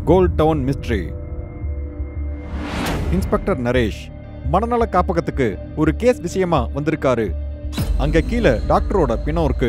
Gold town mystery. Inspector Naresh மனநல காப்பகத்துக்கு ஒரு கேஸ் விஷயமா வந்திருக்காரு. அங்க கீழே டாக்டரோட பிணம் இருக்கு.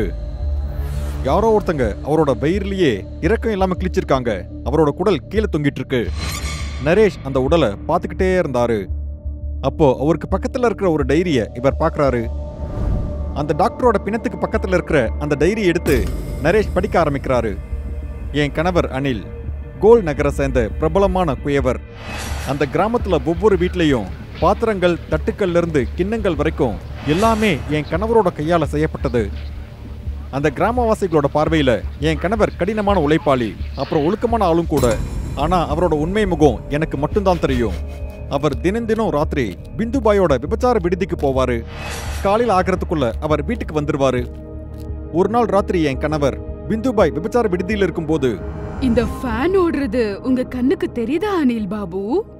யாரோ ஒருத்தங்க அவரோட வயிறுலயே இறக்கம் இல்லாம கிழிச்சிருக்காங்க. அவரோட குடல் கீழே தொங்கிட்டு இருக்கு. நரேஷ் அந்த உடலை பார்த்துக்கிட்டே இருந்தாரு. அப்போ அவருக்கு பக்கத்துல இருக்கிற ஒரு டைரியை இவர் பார்க்கறாரு. அந்த டாக்டரோட பிணத்துக்கு பக்கத்துல இருக்கிற அந்த டைரி எடுத்து நரேஷ் படிக்க ஆரம்பிக்கிறாரு. என் கணவர் அனில் கோல்நகரை சேர்ந்த பிரபலமான குயவர். அந்த கிராமத்துல ஒவ்வொரு வீட்லையும் பாத்திரங்கள், தட்டுக்கள்ல இருந்து கிண்ணங்கள் வரைக்கும் எல்லாமே என் கணவரோட கையால செய்யப்பட்டது. அந்த கிராமவாசிகளோட பார்வையில என் கணவர் கடினமான உழைப்பாளி, அப்புறம் ஒழுக்கமான ஆளும் கூட. ஆனா அவரோட உண்மை முகம் எனக்கு மட்டும்தான் தெரியும். அவர் தினம் ராத்திரி பிந்துபாயோட விபச்சார விடுதிக்கு போவாரு. காலையில் ஆகிறதுக்குள்ள அவர் வீட்டுக்கு வந்துருவாரு. ஒரு நாள் ராத்திரி என் கணவர் பிந்துபாய் விபச்சார விடுதியில் இருக்கும்போது, இந்த ஃபேன் ஓடுறது உங்க கண்ணுக்கு தெரியுதா அனில் பாபு?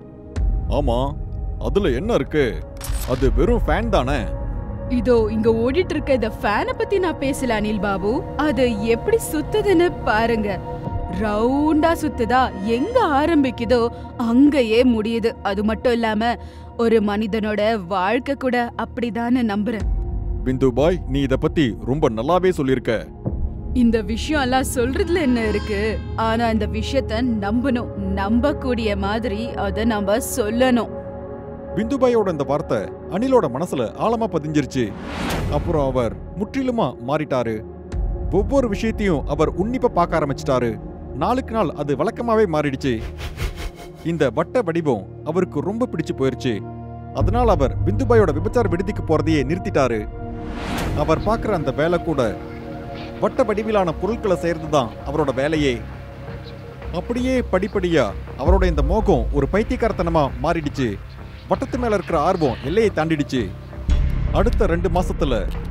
ஆமா, அதுல என்ன இருக்கு? அது வெறும் ஃபேன் தானே. இதோ இங்க ஓடிட்டு இருக்க இந்த ஃபேனை பத்தி நான் பேசல அனில் பாபு. அது எப்படி சுத்துதுன்னு பாருங்க. ரவுண்டா சுத்துதா, எங்க ஆரம்பிக்குதோ அங்கேயே முடியுது. அது மட்டும் இல்லாம ஒரு மனிதனோட வாழ்க்கை கூட அப்படிதான்னு நம்புறேன். பிந்துபாய், நீ இத பத்தி ரொம்ப நல்லாவே சொல்லிருக்க. இந்த விஷயம் எல்லாம் சொல்றதுல என்ன இருக்கு? ஆனா இந்த விஷயத்த நம்பணும். நம்பக்கூடிய மாதிரி அத நம்ம சொல்லணும். பிந்துபாயோட இந்த வார்த்தை அனிலோட மனசுல ஆழமா பதிஞ்சிருச்சு. அப்புறம் அவர் முற்றிலுமா மாறிட்டாரு. ஒவ்வொரு விஷயத்தையும் அவர் உன்னிப்பா பார்க்க ஆரம்பிச்சிட்டாரு. நாளுக்கு நாள் அது வழக்கமாவே மாறிடுச்சு. இந்த வட்ட வடிவம் அவருக்கு ரொம்ப பிடிச்சு போயிருச்சு. அதனால் அவர் பிந்துபாயோட விபச்சார விடுதிக்கு போறதையே நிறுத்திட்டாரு. அவர் பார்க்குற அந்த வேலை கூட வட்ட வடிவிலான பொருட்களை செய்யறதுதான் அவரோட வேலையே. அப்படியே படிப்படியா அவரோட இந்த மோகம் ஒரு பைத்தியக்காரத்தனமா மாறிடுச்சு. வட்டத்து மேல இருக்கிற ஆர்வம் எல்லையை தாண்டிடுச்சு. அடுத்த 2 மாசத்துல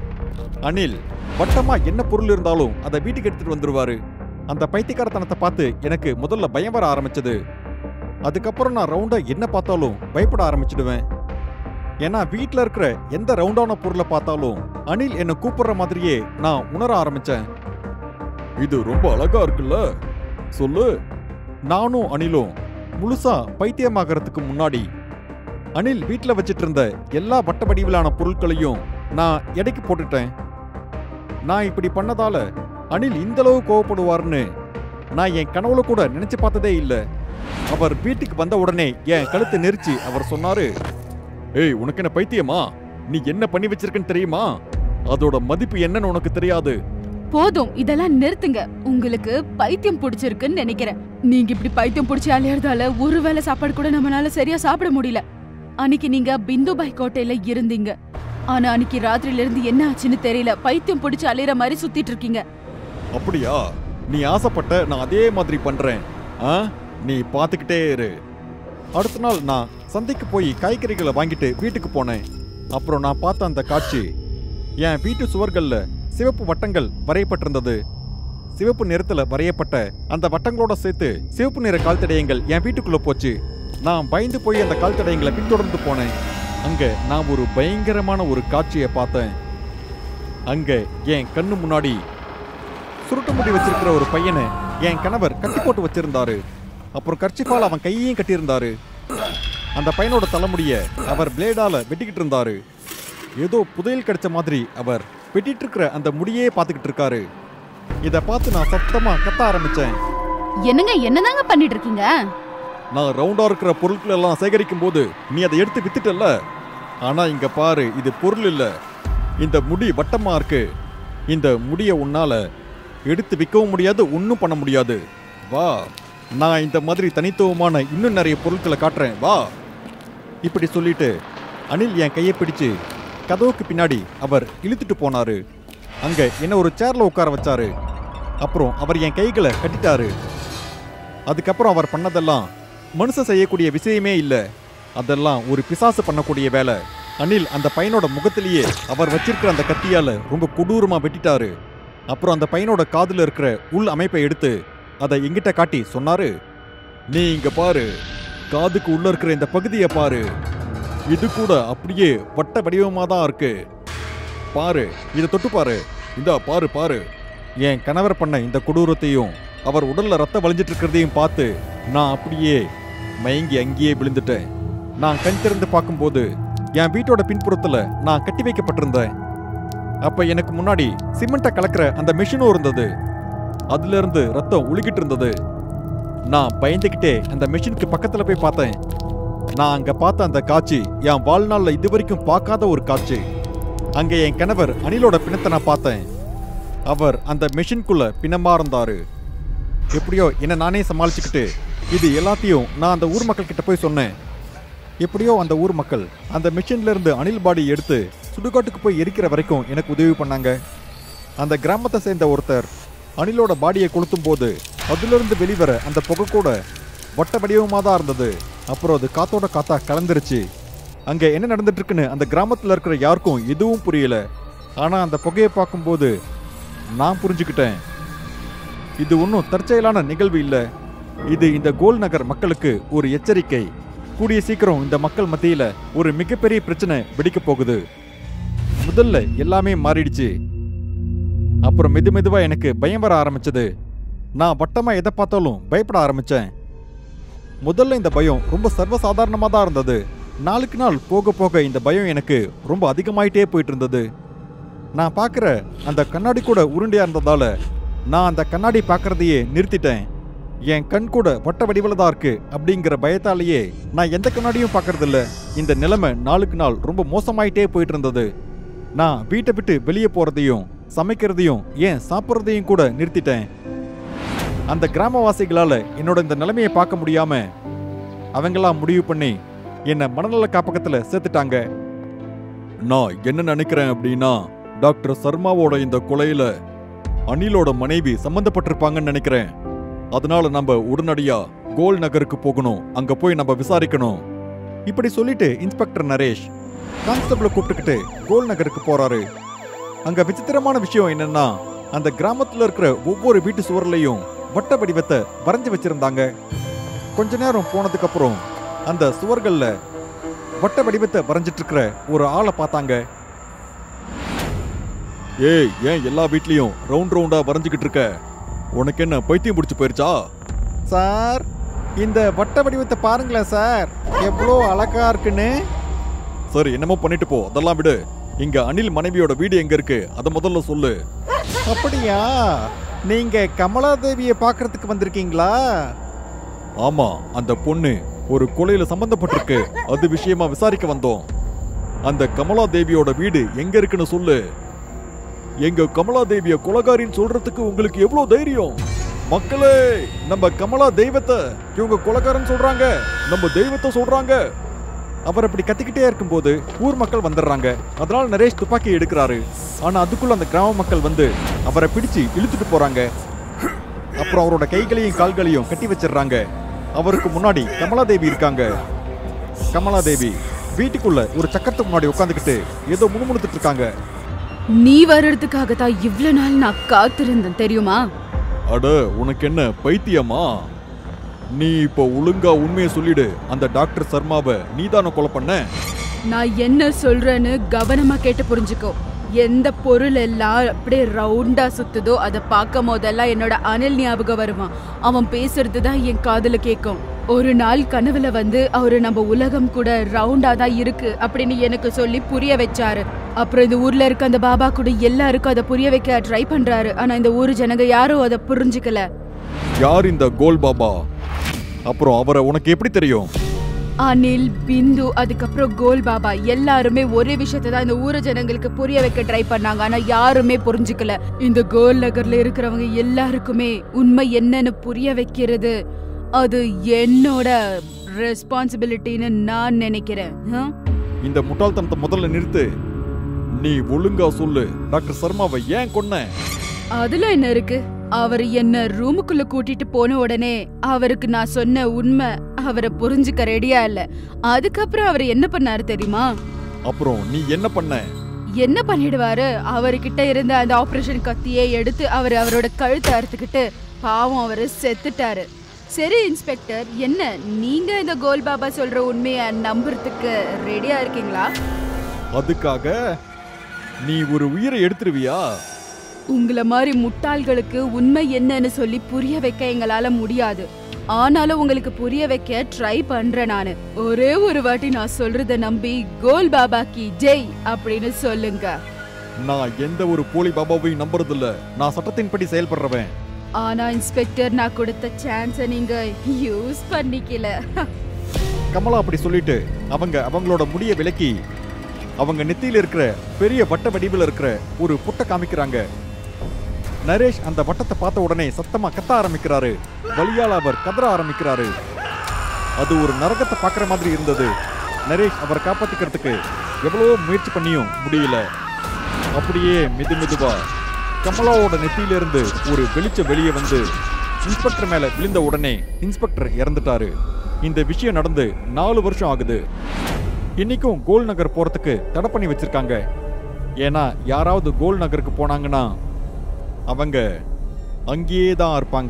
அனில் வட்டமா என்ன பொருள் இருந்தாலும் அதை வீட்டுக்கு எடுத்துட்டு வந்துருவாரு. அந்த பைத்தியக்காரத்தனத்தை பார்த்து எனக்கு முதல்ல பயம் வர ஆரம்பிச்சது. அதுக்கப்புறம் நான் ரவுண்டா என்ன பார்த்தாலும் பயப்பட ஆரம்பிச்சிடுவேன். ஏன்னா வீட்டில் இருக்கிற எந்த ரவுண்டான பொருளை பார்த்தாலும் அனில் என்னை கூப்பிடுற மாதிரியே நான் உணர ஆரம்பிச்சேன். இது ரொம்ப அழகா இருக்குல்ல, சொல்லு. நானும் அனிலும் முழுசா பைத்தியமாகறதுக்கு முன்னாடி அனில் வீட்டில் வச்சிட்டு இருந்த எல்லா வட்ட வடிவிலான பொருட்களையும் நான் எடைக்கு போட்டுட்டேன். நான் இப்படி பண்ணதால அனில் இந்த அளவு கோவப்படுவார்னு நான் என் கனவுல கூட நினைச்சு பார்த்ததே இல்லை. அவர் வீட்டுக்கு வந்த உடனே என் கழுத்தை நெரிச்சு அவர் சொன்னாரு, ஏய், உனக்கு என்ன பைத்தியமா? நீ என்ன பண்ணி வச்சிருக்கன்னு தெரியுமா? அதோட மதிப்பு என்னன்னு உனக்கு தெரியாது. போதும், இதெல்லாம் நிறுத்துங்க. உங்களுக்கு பைத்தியம் பிடிச்சிருக்குன்னு நினைக்கிறேன். நீங்க இப்படி பைத்தியம் பிடிச்சி அலையறதால ஒரு வேளை சாப்பாடு கூட நம்மளால சரியா சாப்பிட முடியல. அன்னைக்கு நீங்க பிந்துபாய் கோட்டையில இருந்தீங்க. ஆனா அன்னைக்கு ராத்திரில இருந்து என்ன ஆச்சுன்னு தெரியல. பைத்தியம் பிடிச்சி அலையற மாதிரி சுத்திட்டு இருக்கீங்க. அப்படியா? நீ ஆசைப்பட்ட நான் அதே மாதிரி பண்றேன். நீ பாத்துக்கிட்டே இரு. அடுத்த நாள் நான் சந்தைக்கு போய் காய்கறிகளை வாங்கிட்டு வீட்டுக்கு போனேன். அப்புறம் நான் பார்த்த அந்த காட்சி, என் வீட்டு சுவர்கள்ல சிவப்பு வட்டங்கள் வரையப்பட்டிருந்தது. சிவப்பு நிறத்துல வரையப்பட்ட அந்த வட்டங்களோட சேர்த்து சிவப்பு நிற கால் தடயங்கள் என் வீட்டுக்குள்ள போச்சு. நான் பயந்து போய் அந்த கால் தடயங்களை பின்தொடர்ந்து போனேன். அங்க நான் ஒரு பயங்கரமான ஒரு காட்சியை பார்த்தேன். அங்க என் கண்ணு முன்னாடி சுருட்டு முடி வச்சிருக்கிற ஒரு பையனை என் கணவர் கட்டி போட்டு வச்சிருந்தாரு. அப்புறம் கர்ச்சிப்பால் அவன் கையையும் கட்டியிருந்தாரு. அந்த பையனோட தலைமுடிய அவர் பிளேடால வெட்டிக்கிட்டு இருந்தாரு. ஏதோ புதையல் கிடைச்ச மாதிரி அவர் வெட்டிட்டு இருக்கிற அந்த முடியே பார்த்துக்கிட்டு இருக்காரு. இதை பார்த்து நான் சத்தமா கத்த ஆரம்பிச்சேன். என்னதாங்க பண்ணிட்டு இருக்கீங்க? நான் ரவுண்டா இருக்கிற பொருட்கள் எல்லாம் சேகரிக்கும் போது நீ அதை எடுத்து வித்துட்டல்ல. ஆனா இங்க பாரு, இது பொருள் இல்ல. இந்த முடி வட்டமா இருக்கு. இந்த முடிய உன்னால எடுத்து விற்கவும் முடியாது, ஒன்னும் பண்ண முடியாது. வா, நான் இந்த மாதிரி தனித்துவமான இன்னும் நிறைய பொருட்களை காட்டுறேன், வா. இப்படி சொல்லிட்டு அனில் என் கையை பிடிச்சு கதவுக்கு பின்னாடி அவர் இழுத்துட்டு போனாரு. அங்க என்ன ஒரு சேர்ல உட்கார வச்சாரு. அப்புறம் அவர் என் கைகளை கட்டிட்டாரு. அதுக்கப்புறம் அவர் பண்ணதெல்லாம் மனுஷன் செய்யக்கூடிய விஷயமே இல்லை. அதெல்லாம் ஒரு பிசாசு பண்ணக்கூடிய வேலை. அனில் அந்த பையனோட முகத்திலேயே அவர் வச்சிருக்கிற அந்த கத்தியால ரொம்ப கொடூரமா வெட்டிட்டாரு. அப்புறம் அந்த பையனோட காதுல இருக்கிற உள் அமைப்பை எடுத்து அதை எங்கிட்ட காட்டி சொன்னாரு, நீ இங்க பாரு, காதுக்கு உள்ள இருக்கிற இந்த பகுதியை பாரு. இது கூட அப்படியே வட்ட வடிவமா தான் இருக்கு. பாரு, இதை தொட்டு பாரு. இந்தா பாரு. என் கணவர் பண்ண இந்த கொடூரத்தையும் அவர் உடல்ல ரத்தம் வழிஞ்சிட்டு இருக்கிறதையும் பார்த்து நான் அப்படியே மயங்கி அங்கேயே விழுந்துட்டேன். நான் கண் திறந்து பார்க்கும்போது என் வீட்டோட பின்புறத்துல நான் கட்டி வைக்கப்பட்டிருந்தேன். அப்ப எனக்கு முன்னாடி சிமெண்ட்டை கலக்கிற அந்த மெஷினும் இருந்தது. அதுல இருந்து ரத்தம் ஒழுகிட்டு இருந்தது. நான் பயந்துகிட்டே அந்த மெஷினுக்கு பக்கத்துல போய் பார்த்தேன். நான் அங்க பார்த்த அந்த காட்சி என் வாழ்நாள்ல இதுவரைக்கும் பார்க்காத ஒரு காட்சி. அங்க என் கணவர் அணிலோட பிணத்தை நான் பார்த்தேன். அவர் அந்த மெஷின்குள்ள பிணமா இருந்தாரு. எப்படியோ என்ன நானே சமாளிச்சுக்கிட்டு இது எல்லாத்தையும் நான் அந்த ஊர் மக்கள் கிட்ட போய் சொன்னேன். எப்படியோ அந்த ஊர் மக்கள் அந்த மெஷின்ல இருந்து அணில் பாடி எடுத்து சுடுகாட்டுக்கு போய் எரிக்கிற வரைக்கும் எனக்கு உதவி பண்ணாங்க. அந்த கிராமத்தை சேர்ந்த ஒருத்தர் அணிலோட பாடியை கொளுத்தும் போது அதிலிருந்து வெளிவர அந்த புகை கூட வட்ட வடிவமாக தான் இருந்தது. அப்புறம் அது காத்தோட காத்தா கலந்துருச்சு. அங்கே என்ன நடந்துட்டு இருக்குன்னு அந்த கிராமத்தில் இருக்கிற யாருக்கும் எதுவும் புரியல. ஆனால் அந்த புகையை பார்க்கும்போது நான் புரிஞ்சுக்கிட்டேன், இது ஒன்றும் தற்செயலான நிகழ்வு இல்லை. இது இந்த கோல் நகர் மக்களுக்கு ஒரு எச்சரிக்கை. கூடிய சீக்கிரம் இந்த மக்கள் மத்தியில ஒரு மிகப்பெரிய பிரச்சனை வெடிக்க போகுது. முதல்ல எல்லாமே மாறிடுச்சு. அப்புறம் மெதுவா எனக்கு பயம் வர ஆரம்பிச்சது. நான் வட்டமா எதை பார்த்தாலும் பயப்பட ஆரம்பிச்சேன். முதல்ல இந்த பயம் ரொம்ப சர்வசாதாரணமாக தான் இருந்தது. நாளுக்கு நாள் போக போக இந்த பயம் எனக்கு ரொம்ப அதிகமாயிட்டே போயிட்டு இருந்தது. நான் பார்க்குற அந்த கண்ணாடி கூட உருண்டையா இருந்ததால நான் அந்த கண்ணாடி பார்க்கறதையே நிறுத்திட்டேன். என் கண் கூட வட்ட வடிவில் தான் இருக்கு அப்படிங்கிற பயத்தாலேயே நான் எந்த கண்ணாடியும் பார்க்கறதில்ல. இந்த நிலைமை நாளுக்கு நாள் ரொம்ப மோசமாயிட்டே போயிட்டு இருந்தது. நான் வீட்டை விட்டு வெளியே போறதையும் சமைக்கிறதையும் ஏன் சாப்பிட்றதையும் கூட நிறுத்திட்டேன். அந்த கிராமவாசிகளால என்னோட இந்த நிலைமையை பார்க்க முடியாம அவங்களாம் முடிவு பண்ணி என்னை மனநல காப்பகத்துல சேர்த்துட்டாங்க. நான் என்ன நினைக்கிறேன் அப்படின்னா, டாக்டர் சர்மாவோட இந்த கொலையில அனிலோட மனைவி சம்பந்தப்பட்டிருப்பாங்கன்னு நினைக்கிறேன். அதனால நம்ம உடனடியா கோல் நகருக்கு போகணும், அங்க போய் நம்ம விசாரிக்கணும். இப்படி சொல்லிட்டு இன்ஸ்பெக்டர் நரேஷ் கான்ஸ்டபிளை கூப்பிட்டுக்கிட்டு கோல் நகருக்கு போறாரு. அங்க விசித்திரமான விஷயம் என்னன்னா, அந்த கிராமத்துல இருக்கிற ஒவ்வொரு வீட்டு சுவர்லையும் வட்ட வடிவத்தை வரைஞ்சு வச்சிருந்தாங்க. கொஞ்ச நேரம் போனதுக்கு அப்புறம் அந்த சுவர்கள்ல வட்ட வடிவத்தை வரைஞ்சிட்டு இருக்கிற ஒரு ஆளை பார்த்தாங்க. ஏய், ஏன் எல்லா வீட்லயும் ரவுண்ட் ரவுண்டா வரைஞ்சுக்கிட்டு இருக்க? உனக்கு என்ன பைத்தியம் பிடிச்சு போயிருச்சா? சார், இந்த வட்ட வடிவத்தை பாருங்களேன் சார், எவ்வளோ அழகா இருக்குன்னு. சரி, என்னமோ பண்ணிட்டு போ, அதெல்லாம் விடு. இங்க அனில் மனைவியோட வீடு எங்க இருக்கு அதை முதல்ல சொல்லு. அப்படியா, நீங்க கமலாதேவியை பார்க்கறதுக்கு வந்திருக்கீங்களா? ஆமா, அந்த பொண்ணு ஒரு கொலையில சம்பந்தப்பட்டிருக்கு, அது விஷயமா விசாரிக்க வந்தோம். அந்த கமலாதேவியோட வீடு எங்க இருக்குன்னு சொல்லு. எங்க கமலாதேவிய கொலைகாரின்னு சொல்றதுக்கு உங்களுக்கு எவ்வளவு தைரியம்? மக்களே, நம்ம கமலா தெய்வத்தை இவங்க கொலைகாரன்னு சொல்றாங்க, நம்ம தெய்வத்தை சொல்றாங்க. அவர் அப்படி கத்திக்கிட்டே இருக்கும்போது ஊர் மக்கள் வந்துடுறாங்க. அதனால நரேஷ் துப்பாக்கி எடுக்கிறாரு. ஆனா அதுக்குள்ள அந்த கிராம மக்கள் வந்து அவரை பிடிச்சு இழுத்துட்டு போறாங்க. அப்புறம் அவரோட கைகளையும் கால்களையும் கட்டி வச்சிடுறாங்க. அவருக்கு முன்னாடி கமலாதேவி இருக்காங்க. கமலாதேவி வீட்டுக்குள்ள ஒரு சக்கரத்துக்கு முன்னாடி உட்காந்துக்கிட்டு ஏதோ முணுமுணுத்துட்டு இருக்காங்க. நீ வர்றதுக்காக தான் இவ்வளவு நாள் நான் காத்திருந்தேன் தெரியுமா? அட, உனக்கு என்ன பைத்தியமா? நீ இப்போ ஒழுங்கா உண்மையை சொல்லிடு. அந்த டாக்டர் சர்மாவை நீதான கொலை பண்ண? நான் என்ன சொல்றேன்னு கவனமா கேட்டு புரிஞ்சுக்கோ. எந்த பொருள் எல்லாம் அப்படியே ரவுண்டா சுத்துதோ அதை பார்க்கும் போதெல்லாம் என்னோட அனில் ஞாபகம் வருவான். அவன் பேசுறது தான் என் காதுல கேட்கும். ஒரு நாள் கனவுல வந்து அவரு நம்ம உலகம் கூட ரவுண்டா தான் இருக்கு அப்படின்னு எனக்கு சொல்லி புரிய வச்சாரு. அப்புறம் இந்த ஊர்ல இருக்க அந்த பாபா கூட எல்லாருக்கும் அதை புரிய வைக்க ட்ரை பண்றாரு. ஆனா இந்த ஊரு ஜனங்க யாரும் அதை புரிஞ்சுக்கல. யார் இந்த கோல் பாபா? அப்புறம் அவரை உனக்கு எப்படி தெரியும்? அனில், பிந்து, அதுக்கப்புறம் கோல் பாபா எல்லாருமே ஒரே விஷயத்தை தான் இந்த ஊர ஜனங்களுக்கு புரிய வைக்க ட்ரை பண்ணாங்க. ஆனா யாருமே புரிஞ்சுக்கல. இந்த கோல் நகர்ல இருக்கிறவங்க எல்லாருக்குமே உண்மை என்னன்னு புரிய வைக்கிறது அது என்னோட ரெஸ்பான்சிபிலிட்டின்னு நான் நினைக்கிறேன். இந்த முட்டாள்தனத்தை முதல்ல நிறுத்து. நீ ஒழுங்கா சொல்லு, டாக்டர் சர்மாவை ஏன் கொன்ன? அதுல என்ன இருக்கு? அவர் என்ன ரூமுக்குள்ள கூட்டிட்டு போன உடனே அவருக்கு நான் சொன்ன உண்மை அவரை புரிஞ்சுக்க ரெடியா இல்ல. அதுக்கப்புறம் அவர் என்ன பண்ணாரு தெரியுமா? அப்புறம் நீ என்ன பண்ண? என்ன பண்ணிடுவாரு? அவர்கிட்ட இருந்த அந்த ஆபரேஷன் கத்தியை எடுத்து அவரோட கழுத்தை அறுத்துக்கிட்டு பாவம் அவரு செத்துட்டாரு. சரி இன்ஸ்பெக்டர், என்ன நீங்க இந்த கோல் பாபா சொல்ற உண்மைய நம்புறதுக்கு ரெடியா இருக்கீங்களா? அதுக்காக நீ ஒரு உயிரை எடுத்துருவியா? உங்களை மாதிரி முட்டாள்களுக்கு உண்மை என்னன்னு சொல்லி புரிய வைக்க எங்களால முடியாது. ஆனாலும் உங்களுக்கு புரிய வைக்க ட்ரை பண்றேன் நானு. ஒரே ஒரு வாட்டி நான் சொல்றத நம்பி கோல் பாபா கி ஜெய் அப்படின்னு சொல்லுங்க. நான் எந்த ஒரு போலி பாபாவையும் நம்புறதில்ல. நான் சட்டத்தின்படி செயல்படுறவன். ஆனா இன்ஸ்பெக்டர், நான் கொடுத்த சான்ஸை நீங்க யூஸ் பண்ணிக்கல. கமலா அப்படி சொல்லிட்டு அவங்களோட முடிய விலக்கி அவங்க நெத்தியில இருக்கிற பெரிய வட்ட வடிவில் இருக்கிற ஒரு புட்டை காமிக்கிறாங்க. நரேஷ் அந்த வட்டத்தை பார்த்த உடனே சத்தமா கத்த ஆரம்பிக்கிறாரு. வலியால் அவர் கதற ஆரம்பிக்கிறாரு. அது ஒரு நரகத்தை பார்க்குற மாதிரி இருந்தது. நரேஷ் அவரை காப்பாத்திக்கிறதுக்கு எவ்வளவோ முயற்சி பண்ணியும் முடியல. அப்படியே மெதுவா கமலாவோட நெத்தியிலிருந்து ஒரு வெளிச்சம் வெளியே வந்து இன்ஸ்பெக்டர் மேல விழுந்த உடனே இன்ஸ்பெக்டர் இறந்துட்டாரு. இந்த விஷயம் நடந்து 4 வருஷம் ஆகுது. இன்னைக்கும் கோல் நகர் போறதுக்கு தடை பண்ணி வச்சிருக்காங்க. ஏன்னா யாராவது கோல் நகருக்கு போனாங்கன்னா அவங்க அங்கேயே தான் இருப்பாங்க.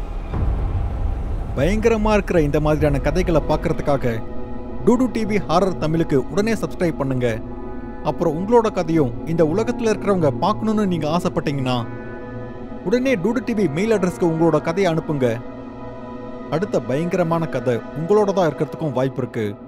பயங்கரமா இருக்கிற இந்த மாதிரியான கதைகளை பார்க்கறதுக்காக டூடு டிவி ஹாரர் தமிழுக்கு உடனே சப்ஸ்கிரைப் பண்ணுங்க. அப்புறம் உங்களோட கதையும் இந்த உலகத்தில் இருக்கிறவங்க பார்க்கணும்னு நீங்க ஆசைப்பட்டீங்கன்னா உடனே டூடு டிவி மெயில் அட்ரஸ்க்கு உங்களோட கதையை அனுப்புங்க. அடுத்த பயங்கரமான கதை உங்களோட தான் இருக்கிறதுக்கும் வாய்ப்பு இருக்கு.